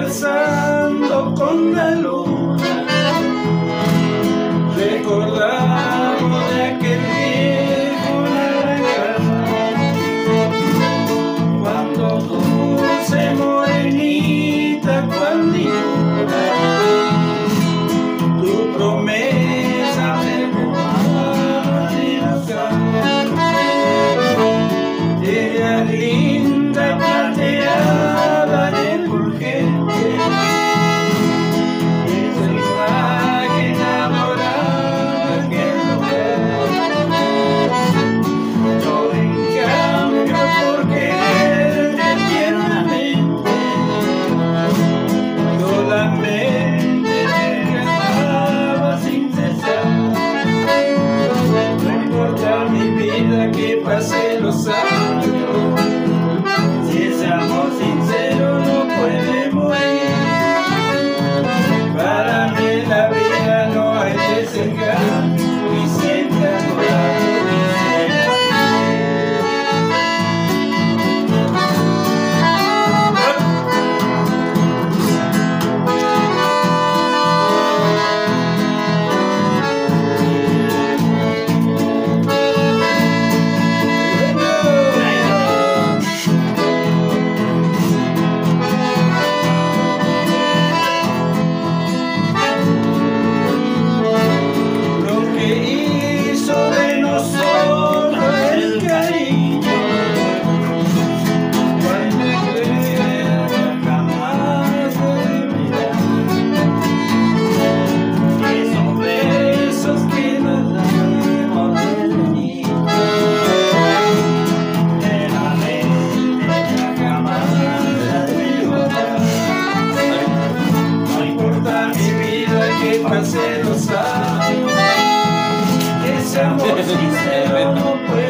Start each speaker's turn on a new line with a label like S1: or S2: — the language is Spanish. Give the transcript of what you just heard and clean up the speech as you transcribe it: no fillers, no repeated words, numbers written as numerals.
S1: conversando con la luna, recordamos de aquel viejo naranjal, cuando dulce morenita, cuando tu promesa me robaba de acá. Ella linda, plateada de fulgente, esa imagen enamorada que yo en cambio por quererte tiernamente, solamente te amaba sin cesar. No importa mi vida que pase los años, si ese amor sincero no puede morir. Para mí la vida no hay desengaño y siempre a tu lado quisiera pase los años, ese amor sincero no puede